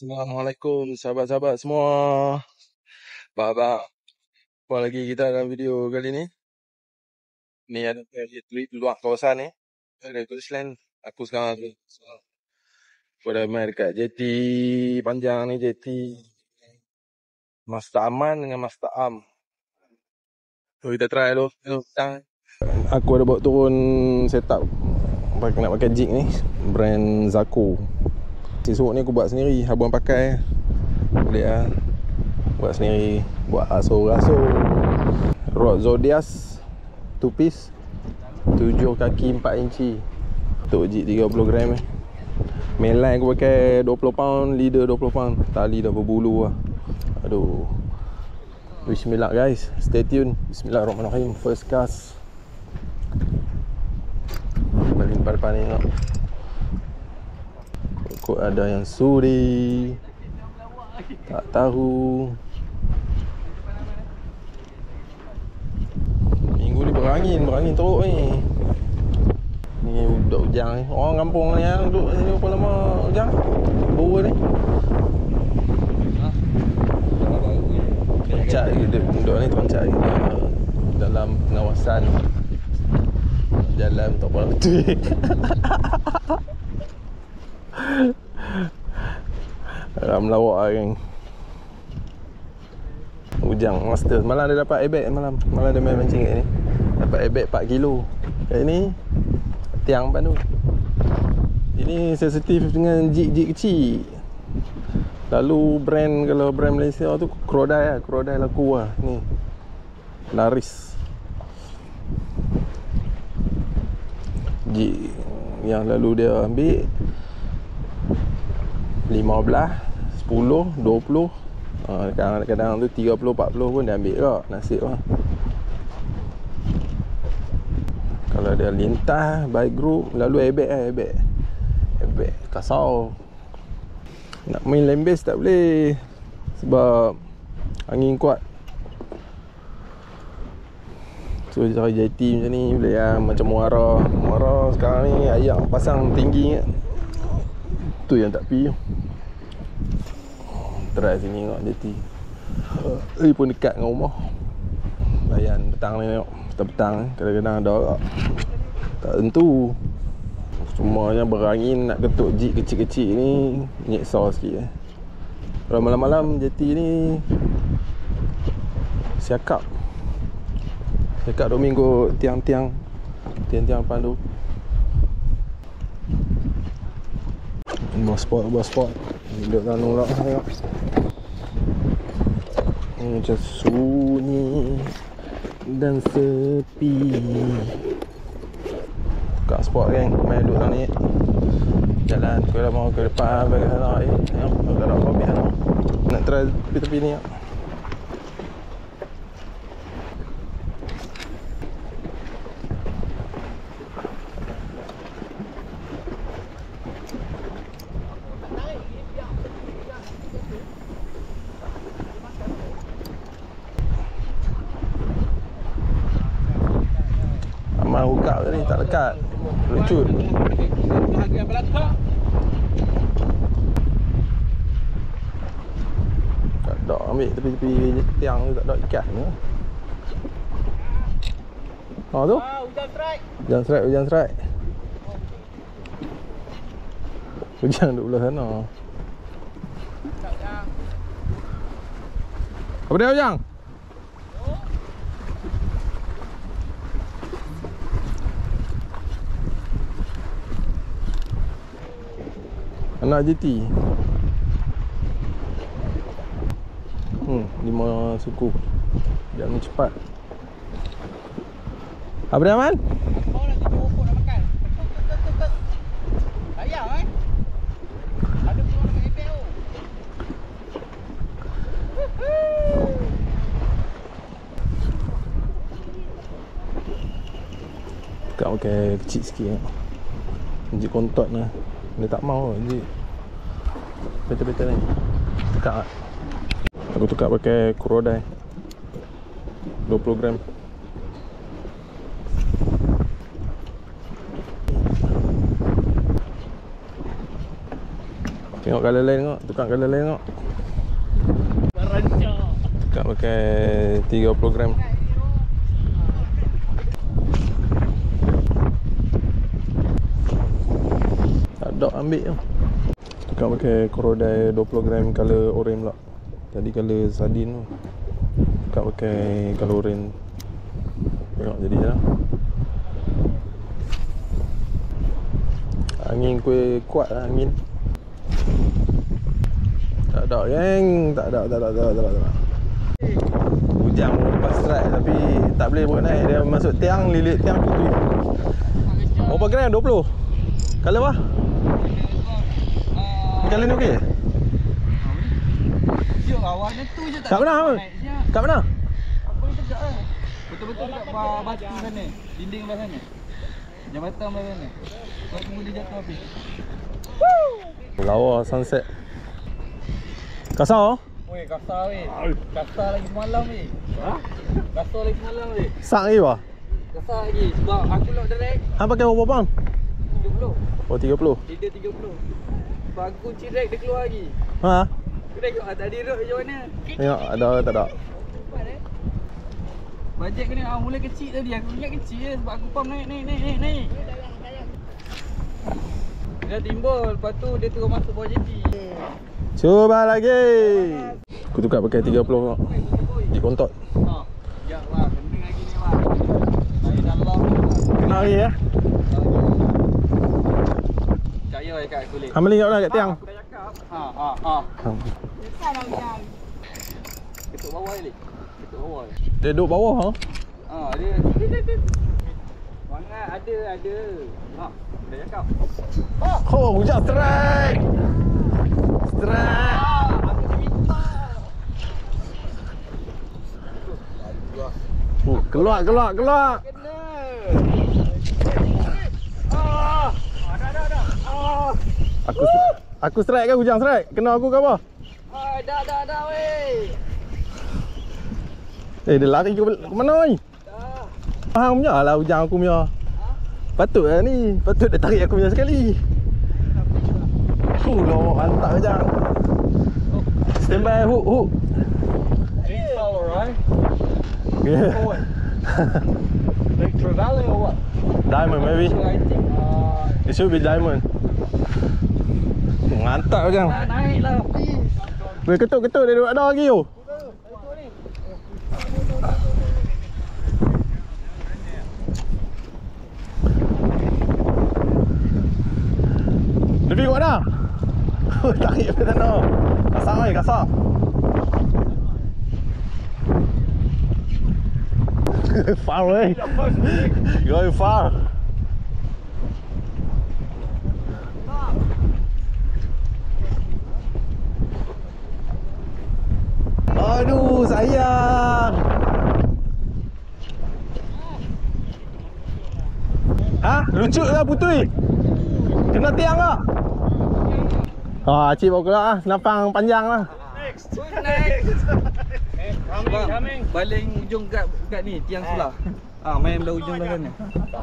Assalamualaikum sahabat-sahabat semua. Apa lagi kita dalam video kali ni? Ni ada trip luar kawasan ni. Ada Queensland. Aku sekarang pada main dekat jeti panjang ni, jeti Master Aman dengan Master Am. So kita try dulu. Aku ada bawa turun setup nak pakai jig ni, brand Zaco. Esok ni aku buat sendiri, abang pakai. Boleh lah buat sendiri, buat rasur-rasur. Rod Zodias 2 piece 7 kaki 4 inci untuk jig 30 gram ni. Mainline aku pakai 20 pound, leader 20 pound. Tali dah berbulu lah. Aduh. Bismillah guys, stay tune. Bismillahirrahmanirrahim. First cast. Balik depan ni tengok. Kok ada yang suri, tak tahu. Minggu ni berangin teruk ni. Ni budak Ujang ni. Orang kampung ni yang duduk sini berapa lama Ujang? Buru ni. Pencak gitu. Duduk ni pencak gitu. Dalam pengawasan jalan tak boleh betul. Dalam lawak lah geng. Ujang master. Malam dia dapat airbag malam dia main mancing kat ni. Dapat airbag 4 kilo. Kat ni tiang pandu. Ini sensitif dengan jig-jig kecil. Lalu kalau brand Malaysia tu Crocodile lah. Crocodile laku lah. Ni laris. Jig yang lalu dia ambil 15, 10, 20. Kadang-kadang tu 30, 40 pun dia ambil kak. Nasib lah. Kalau dia lintas by group, lalu airbag kasau. Nak main land base tak boleh sebab angin kuat. So cara jeti macam ni boleh lah. Macam muara sekarang ni ayak pasang tinggi kan. Tu yang tak pi. Try sini tengok jeti. Ni pun dekat dengan rumah. Layan petang ni tengok. Petang kadang-kadang ada tak tentu. Semuanya berangin nak ketuk jig kecil-kecil ni nyeksa sikit. Kalau malam-malam jeti ni siakap 2 minggu tiang-tiang pandu. Buat spot duduk tanung lah tengok. Macam sunyi dan sepi. Buka spot geng, main duduk tanah ni. Jalan kalau mau ke depan bagi sana tengok ada kopi sana. Nak try tepi ni. Amal buka tadi tak dekat. Lucut. Bahagian belakang. Tak ada ambil tepi-tepi tiang tu tak ada ikan ke. Tu. Hujan strike. Hujan duduk belah sana. Apa dia Hujan? Anak jeti 5 suku. Jangan cepat. Apa dia Man? Mau nak cuci rumput nak makan. Tek. Ayam ada keluar dekat EPO. Kau pakai kecil sikit. Jig kontot lah. Dia tak mau je. Betul-betul ni. Tukar. Aku tukar pakai Crocodile 20 gram. Tengok colour lain tengok. Tukar colour lain tengok. Berancak. Tukar pakai 30 gram. Tak ada ambil tu. Tukar pakai Korodai 20 gram colour orange pula. Tadi colour sardin tu. Tukar pakai colour orange. Tengok jadi je lah. Angin kuat lah angin. Tak ada geng. Tak ada. Hujan pun lepas strike tapi tak boleh buat naik. Dia masuk tiang, lilit tiang putih. Berapa gram? 20? Colour apa? Colour ni okey? Siap awalnya tu je tak. Kat mana? Kat mana? Apa yang tegak lah. Betul-betul dekat batu sana. Dinding belah sana. Jambatan belah sana. Kau tunggu dia jatuh habis. Lawa sunset. Kasar? Weh, kasar weh. Kasar lagi semalam weh. Ha? Kasar lagi semalam weh. Sak lagi apa? Kasar lagi sebab aku lock direct Han pakai berapa bang? 30. Oh 30. Dia 30. Sebab aku direct dia keluar lagi. Ha? Aku tengok tadi road macam mana. Tengok ada tak ada. Bajet aku ni mula kecil tadi. Aku ingat kecil je sebab aku pump naik. Dia timbul, lepas tu dia terus masuk bawah jeti. Cuba lagi. Aku tukar pakai 30 tengok. Di kontot. Ha. Sekejap bang, penting lagi ni bang. Saya dalam. Kena lagi ya. Percaya kat aku boleh. Ambil ingat dah kat tiang. Aku dah cakap. Ha. Besar dah hujan. Ketuk bawah ni. Ketuk bawah. Dia duduk bawah ha. Ha, dia. Semangat ada. Ha, dah cakap. Oh, hujan strike. Strike. Aku minta. Keluar. Kena. Aku strike ke hujang strike? Kena aku ke apa? Dah weh. Dia lari ke mana ni? Dah. Hang punya lah hujang aku punya. Patut lah ni. Patut dia tarik aku punya sekali. Loh, mantap hujang. Stand by hook. Jigsaw, right? Yeah. Oh, like Trevally or what? Diamond maybe. I think. It should be diamond. Mantap hujang. Naik lah, please. Weh ketuk dia duduk ada lagi tu. Lebih kuat dah. Tarik ke sana. Kasar. Far away. Going far. Aduh, sayang. Ha? Lucut lah putui. Kena tiang tak? Cik bawa keluar lah. Senapang panjang lah. Next. Coming. Baling ujung kat ni, tiang sebelah. Main belah ujung belah sana.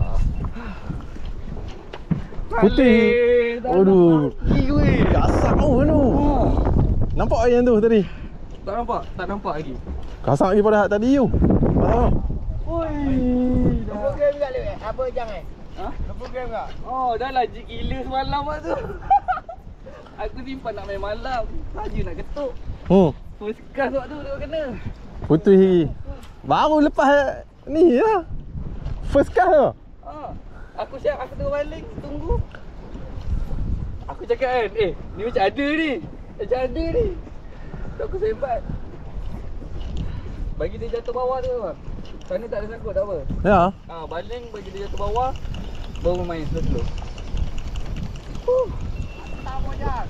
Putih. Aduh. Kasar kau tu. Nampak yang tu tadi? Tak nampak lagi. Kasar lagi pada tadi tu. Oi. Berapa gram juga lewat? Apa jangan? Ha? Berapa gram juga? Oh, dah lah gila semalam lah tu. Aku simpan nak main malam. Saja nak ketuk. First class waktu tu kena. Putih. Baru lepas ni lah. First class tu. Aku siap, aku tengok baling, tunggu. Aku cakap kan, ni macam ada ni. So aku sempat. Bagi dia jatuh bawah tu bang. Sana tak ada sangkut tak apa. Ya. Baling bagi dia jatuh bawah, baru main slow-slow. Tak mau jangan.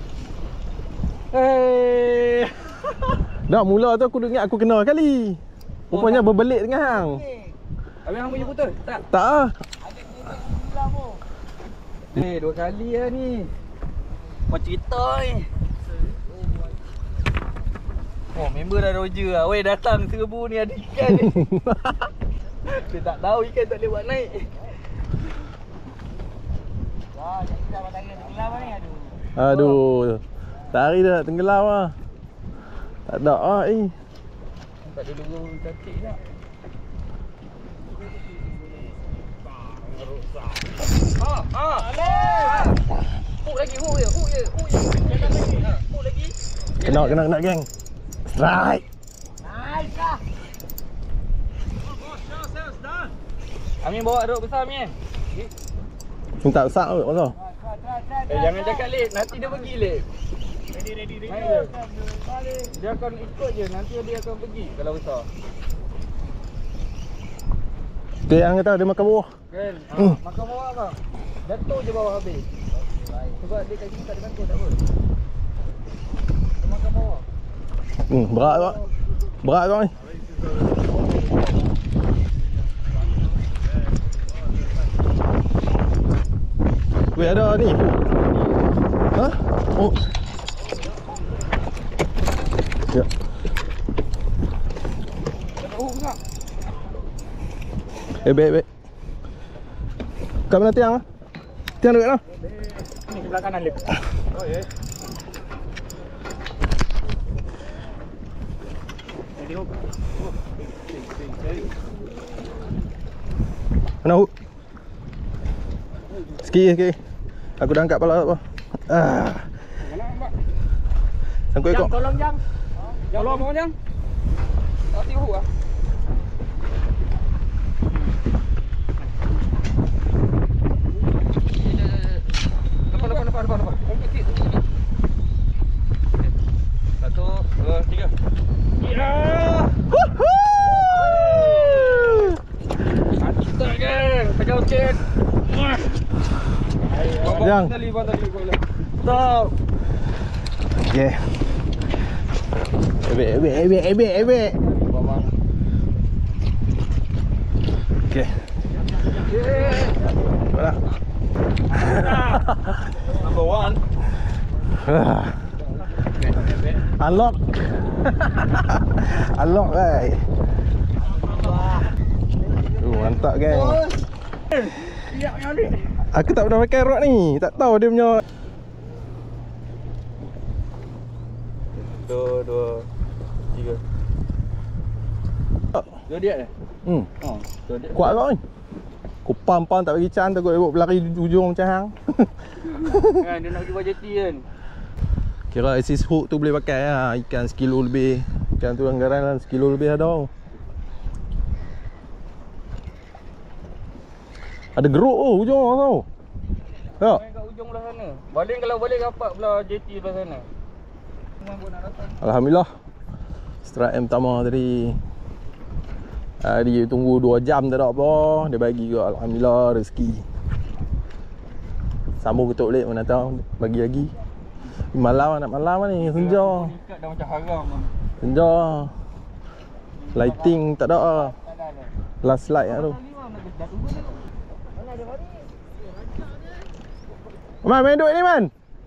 Hey. Dah mula tu aku ingat aku kena kali. Rupanya berbelit dengan hang. Habis hang punya putus? Tak? Tak ah. Ada kena gila mu. 2 kali lah ni. Mau cerita ni. Oh, member dah Roger lah. Weh, datang serbu ni ada ikan ni. Dia tak tahu ikan tak boleh buat naik. Wah, jadi dah matahari tenggelam ni. Aduh. Aduh. Tari dah tenggelam lah. Tak ada ah Tak ada logo cantik nak. Hook lagi, hook je. Hook lagi. Kena geng. Strike. Nice lah. Amin bawa rod besar Amin. Minta besar kot kau. Jangan cakap Lip, nanti dia pergi Lip. Ready. Main je. Dia akan ikut je, nanti dia akan pergi kalau besar. Dia yang kata dia makan buah. Kan? Makan bawah bang. Jatuh je bawah habis. Sebab dia kat sini tak ada gantung, tak apa. Dia makan bawah. Berat kau. Berat kau ni. Weh ada ni. Ha? Oh. Ya. Tak. Baik. Kat mana tiang ah? Tiang dekat lah. Ni sebelah kanan Lip. Oh ya. Jadi hook. Mana hook? Sikit. Aku dah angkat kepala tak apa. Sangkut ekor. Tolong Jang. Tolong abang Jang. Tak tengok hook ah. Depan. Sikit. 1, 2, 3. Ya. Mantap geng. Pegang okey. Jang. Tali boleh. Stop. Okay. Ebek. Okay. Mana? Number 1. Unlock. Unlock guys. Mantap geng. Aku tak pernah pakai rod ni. Tak tahu dia punya. 2, 3. Dua dia eh? Oh, dua dia. Kuat kau ni. Kau pam tak bagi can, takut dia buat berlari ujung macam hang. Kan dia nak pergi buat jeti kan. Kira assist hook tu boleh pakai lah. Ikan sekilo lebih. Ikan tu anggaran lah sekilo lebih ada. Ada geruk tu ujung tau. Ya. Main kat ujung belah sana. Baling kalau boleh rapat belah jeti belah sana. Memang buat nak datang. Alhamdulillah. Strike M pertama tadi. Dia tunggu 2 jam tak ada apa. Dia bagi ke alhamdulillah rezeki. Sambung ketuk balik mana tahu bagi lagi. Malam ni senja. Ikat dah macam haram. Senja. Lighting tak ada. Last light lah tu. Man, main duit ni man.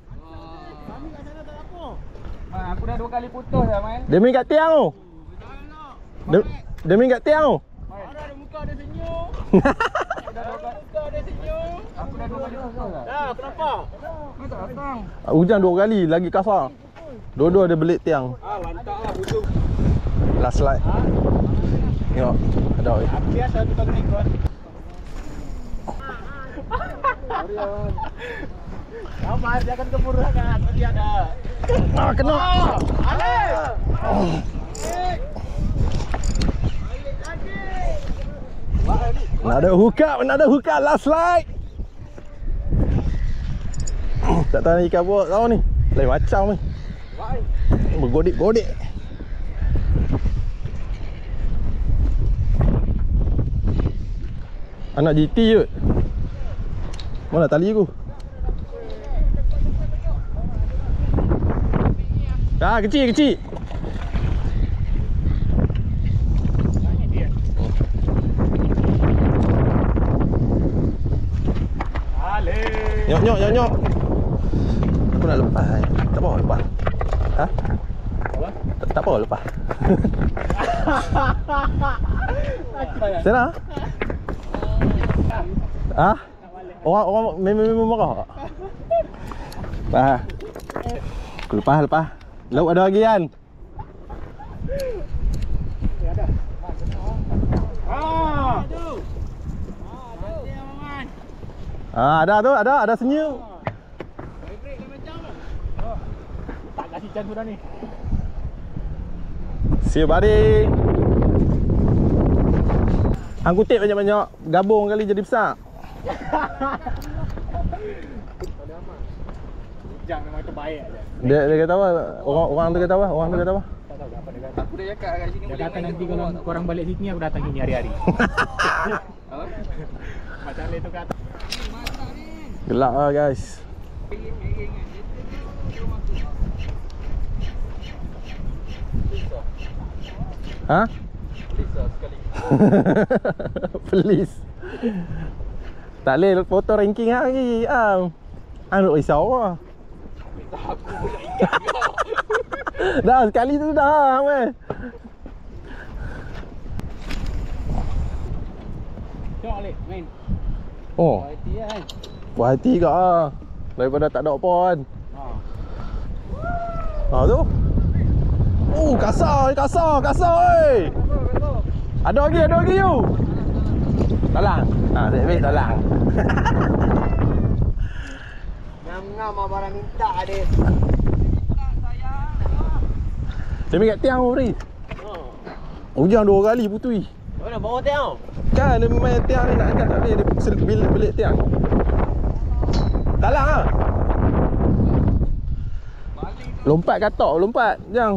Aku dah 2 kali putus dah man. Dia main kat tiang tu. Dia main kat tiang tu. Ada muka ada senyum. Aku dah 2 kali putus dah. Dah, kenapa? Kau tak datang. Hujan 2 kali lagi kasar. Dua-dua dia belit tiang. Mantap lah putus. Last light. Tengok. Ada weh. Biasa tukang tikon. Amat, dia akan keburu sangat. Nanti ada. Kena. Alik! Nak ada hook up last light. Tak tahu ni ikan apa kau ni. Lain macam ni. Bergodik-godik. Anak GT je. Mana tali aku? Kecil. Nyok. Aku nak lepas. Tak apa lepas. Ha? Apa? Tak apa lepas. Sana. Orang memang marah tak? Bah. Aku Lepas. Lauk ada lagi kan? Ada. Ada tu, ada senyum. Tak kasih chance sudah ni. See you buddy. Hang kutip banyak-banyak, gabung kali jadi besar. Jangan memang terbaik aja. Dia kata apa? Orang tu kata apa? Tak tahu apa dia kata. Aku dah cakap kat sini Dia boleh kata main nanti kat kalau bawah, tak korang balik sini aku datang sini hari-hari. apa? Macam tu kata. Gelap lah guys. Ha? Please lah sekali. Please. Tak boleh foto ranking lagi. Nak risau lah. Aku pula ikat kau. Dah sekali tu dah weh. Tengok Alik, main. Oh, Hati kan. puas hati kau ah. Daripada tak ada pon. Tu. Kasar oi. Ada lagi you. Talang. Saya ambil talang. Ngam-ngam barang minta dia. Dia ambil kat tiang tu ni. Hujan 2 kali putui. Mana bawa tengok? Kan dia main tiang ni nak angkat tak boleh. Dia belik tiang. Talang ah. Lompat katok, lompat. Jang.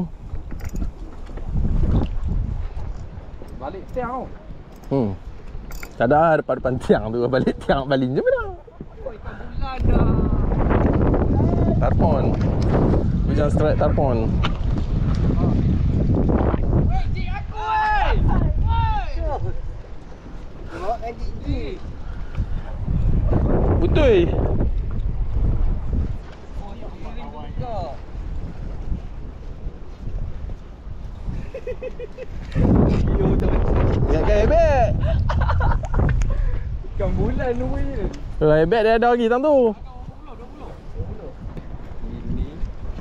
Balik tiang. Tak ada depan tiang tu. Balik tiang balik je mana. Kau ikan bulan dah. Tarpon. Hujan strike tarpon. Weh, cik aku weh. Tengok kan gigi. Betul. Ingat kan ebek. Ikan bulan tu je. Kalau ebek dia ada lagi tang tu. 20. Ini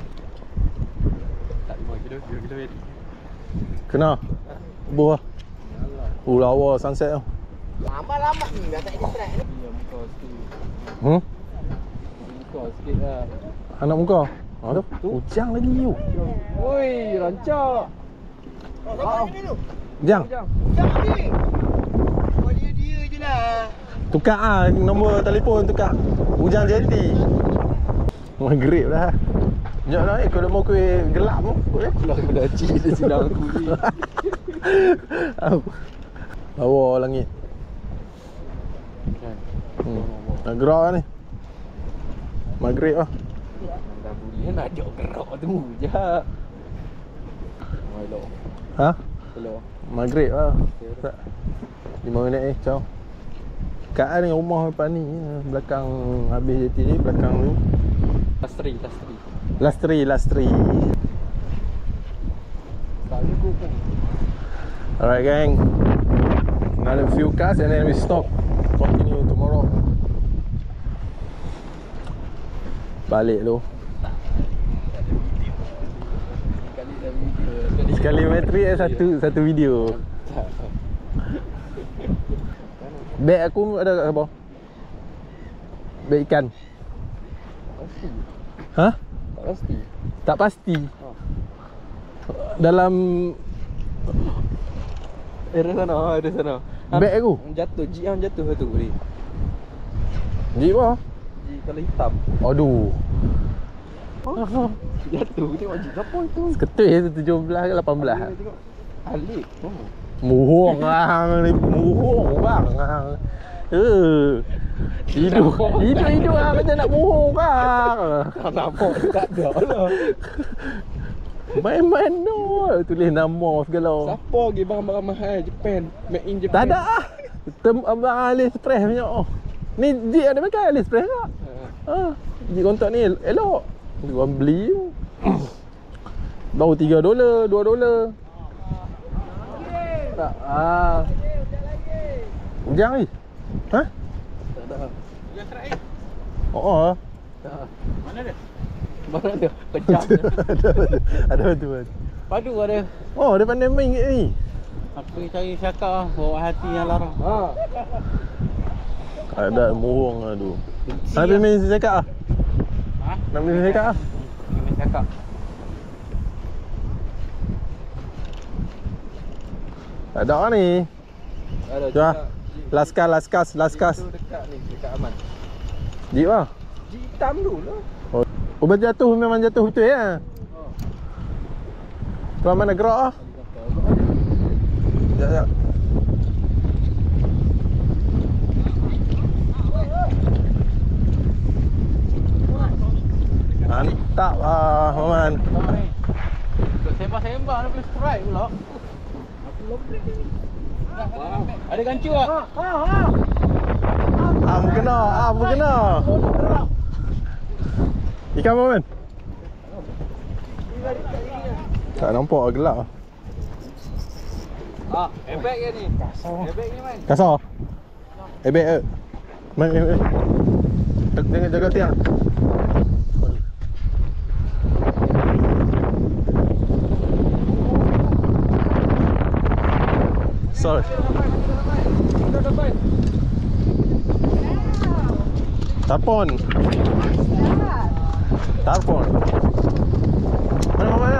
tak 5 kilo, 2 kilo ni. Kena. Buah. Lawa sunset tu. Lama-lama ni dah tak ada strike ni. Diam kau sikit. Kau sikit lah. Anak muka. Tu. Ujang lagi you. Oi, rancak. Siapa ni tu? Jang. Siapa ni? Oh dia je lah. Tukar nombor telefon tukar. Ujang jeti. Maghrib dah. Sekejap dah kalau mau kuih gelap tu. Boleh? Pulang benda cik dia sidang aku ni. Lawa langit. Nak gerak ni. Maghrib lah. Dah boleh nak ajak gerak tu je. Hello. Ha? Hello. Maghrib lah. 5 minit ni, ciao. Kat ni rumah depan ni, belakang habis jeti ni, belakang ni. Lastri. Tak cukup pun. Alright gang. Another few cars and then we stop. Continue tomorrow. Balik lu. Sekali matri satu video. Beg aku ada kat bawah. Beg ikan. Pasti. Ha? Tak pasti. Tak pasti. Dalam Ada sana. beg aku. Jatuh, Jeep yang jatuh tu ni. Jeep apa? Jeep kalau hitam. Aduh. Jatuh, tengok Jeep apa itu? Seketul tu 17 ke 18. Tengok. Alik. Muhung lah ni. Muhung bang. Hidup lah macam nak muhung bang. Tak nampak tak ada lah. Main-main tu. Tulis nama segala. Siapa lagi barang-barang mahal Japan? Made in Japan. Tak ada lah. Abang AliExpress punya. Ni Jeep ada pakai AliExpress tak? Jeep kontak ni elok. Orang beli tu. Baru $3, $2. Tak. Ujang ni. Ha? Tak ada. Dia strike. Oh. Tak. Mana dia? Mana tu? Kejam. Ada bantuan. Padu ada. Oh, dia pandai main kat ni. Apa cari cakap bawa hati yang larang. Ada murung lah tu. Nak pergi main cakap lah. Nak pergi main cakap lah. Main cakap. Tak ada lah ni. Ada Tu lah. Last cast. Itu dekat ni, dekat Aman. Jeep lah. Jeep hitam tu lah. Oh, jatuh memang jatuh betul ya. Tu mana gerak ah? Sekejap. Mantap ah, Maman. Sembang-sembang dia boleh strike pula. Ada gancu tak? Kena. Ikan Maman. Tak nampak gelap. Ebek ke ni? Ebek ni man. Kasar. Ebek ke? Main. Jangan jaga tiang. Sorry. Tarpon. Mana mamanya?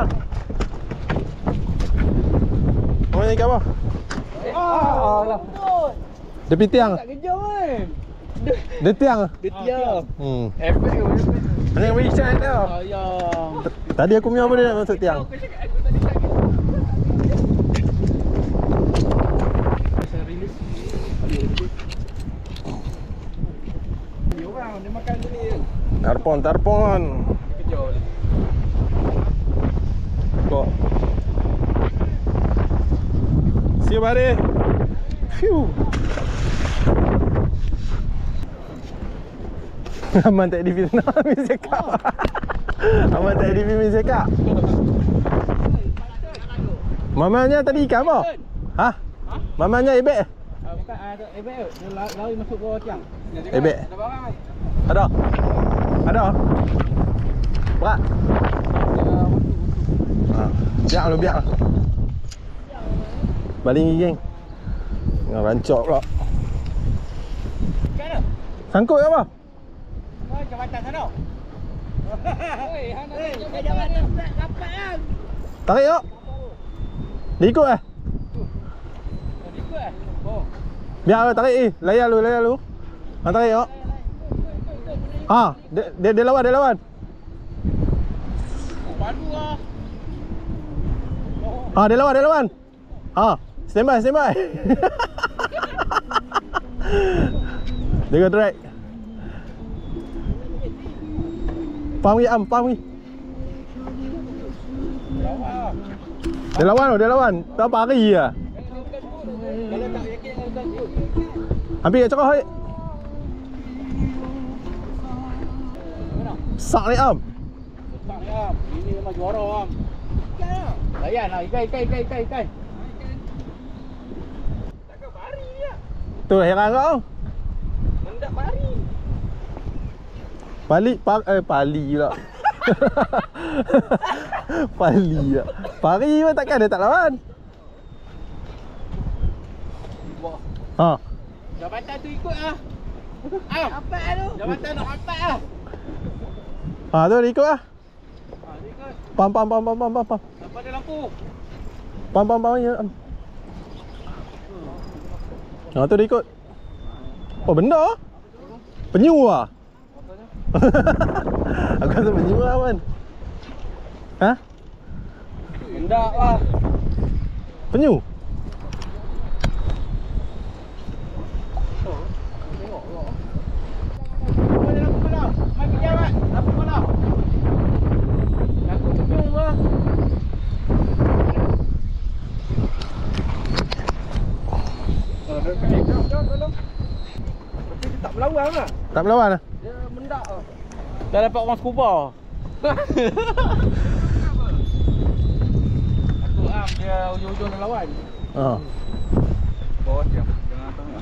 Mamanya ikan apa? Alah. Dia pergi tiang. Tak kejam kan? Dia tiang. Dia tiang. Ebek ke? Mana yang beri ikan dia? Sayang. Tadi aku punya apa dia nak masuk tiang? Dia makan tu ni. Tarpon. Kejam. Kok. Siap hari. Phew. Aman tak di film nak ambil cakap. Aman tak di film cakap. Mamanya tadi ikan apa? Ha? Mamanya ebek? Bukan ada ebek. Dia lari masuk bawah tiang. Ebek. Ada barang kan? Ada? Berat? Biar lah. Baling geng. Dengan rancak pula. Ikan tu? Sangkut ke apa? Oh, jambatan sana. Oi, hang nak Kat jambatan dapat kan. Tarik tak? Dia ikut eh? ikut eh? Oh. Biar tarik Layar lu. Ha, tarik tak? Ha, dia lawan. Padu lah. Ha, dia lawan. Ha, standby. Jaga track. Faham ni? Dia lawan. Tak pari lah. Kalau tak yakin dengan tu. Ambil kat cakap, sak ni am. Tak am. Ini memang juara am. Layan lah. Ikan. Takkan pari dia. Tu heran kau. Mendak pari. Pali pula. Pali lah. Pari pun takkan dia tak lawan. Ha. Jabatan tu ikut lah. Nampak tu. Jabatan nak nampak lah. Ha, tu dia ikut lah. Dia ikut. Pam. Nampak ada lampu. Pam ya. Ha, tu dia ikut. Oh, benda? Penyu lah. Aku rasa penyu lah man. Ha? Mendak lah. Penyu? Tak melawan lah? Dia mendak lah. Dah dapat orang scuba. Aku dia ujung-ujung nak lawan. Bawah dia. Jangan tengah.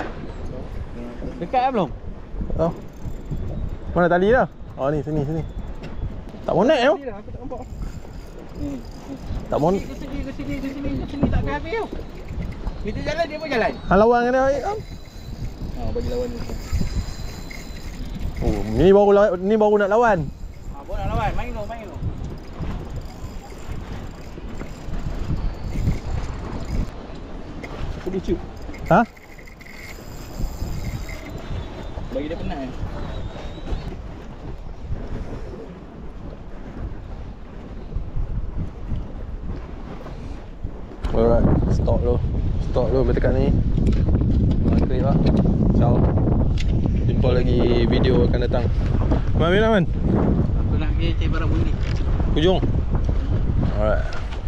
Dekat belum? Oh. Mana tali dah? Oh ni, sini. Tak mau naik tau. Ni dah, aku tak nampak. Tak mau. Ke sini tak habis tau. Kita jalan, dia pun jalan. Lawan kan dia. Bagi lawan ni. Oh, ni baru nak lawan. Baru nak lawan, main tu. Aku lucu. Ha? Bagi dia penat. Alright, stop dulu dekat ni. Maghrib lah. Ciao. Jumpa lagi video akan datang. Mana Man? Aku nak pergi cari barang bunyi. Hujung. Alright.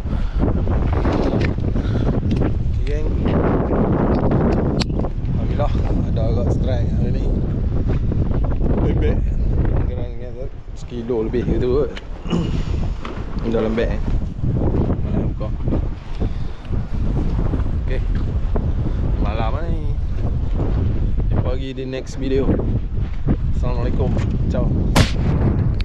Okay, geng. Alhamdulillah ada agak strike hari ni. Bebek. Kena ingat tu sekilo lebih gitu kot. Dalam beg ni. Mana buka. Okay. Malam ni. Jumpa lagi di next video. Assalamualaikum. Ciao.